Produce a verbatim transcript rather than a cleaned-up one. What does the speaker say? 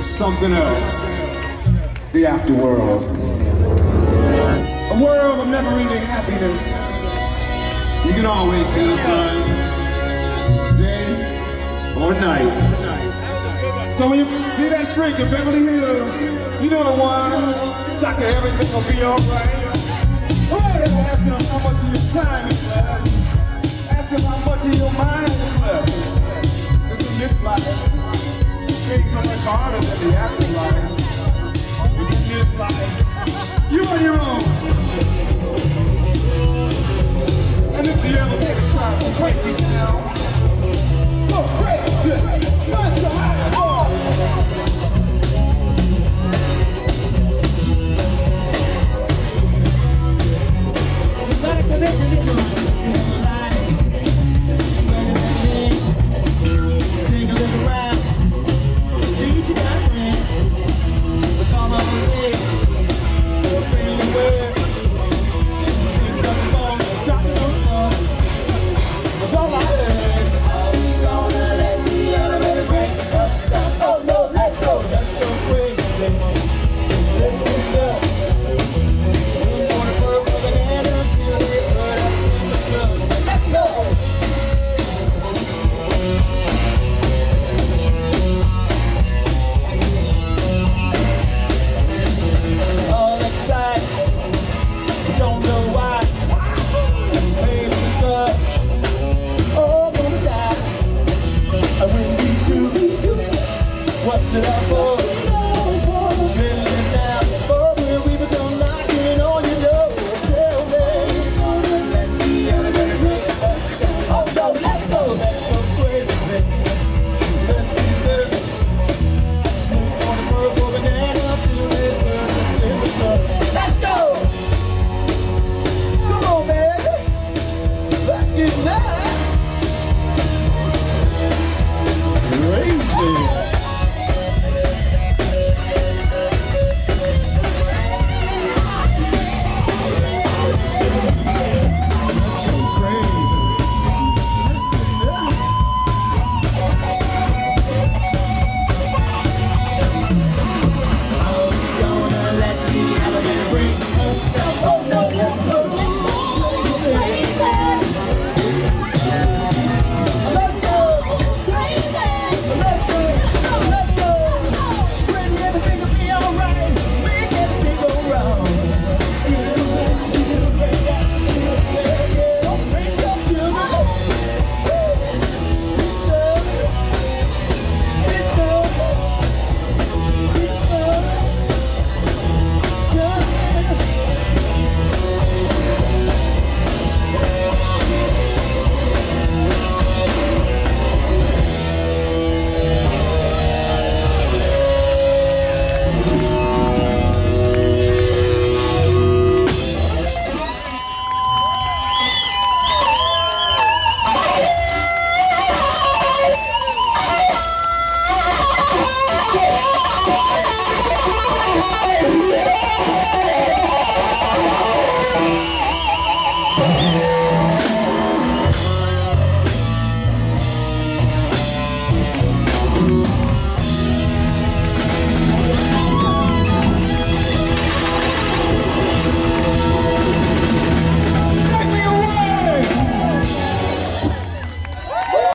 something else. The afterworld. A world of never-ending happiness. You can always see the sun, day or night. So when you see that shrink in Beverly Hills, you know the one. Doctor, everything will be alright. Instead of asking them how much of your time is left, ask them how much of your mind is left. Because in this life, getting so much harder than the afterlife. Because in this life, you're on your own. And if the elevator tries to break you down, go crazy, run to high. You gotta commit to this one. Take a look around. Each of our friends, see what come on the way. We're bringing the word. She picked up the phone, talking on the phone. That's all I heard. Are we gonna let the elevator break us down? Oh no, let's go, let's go crazy. Let's get nuts. We're gonna work over there until they put us in the club. Let's go. All excited, don't know why. Maybe it's 'cause all gonna die. And when we do, what's it up for?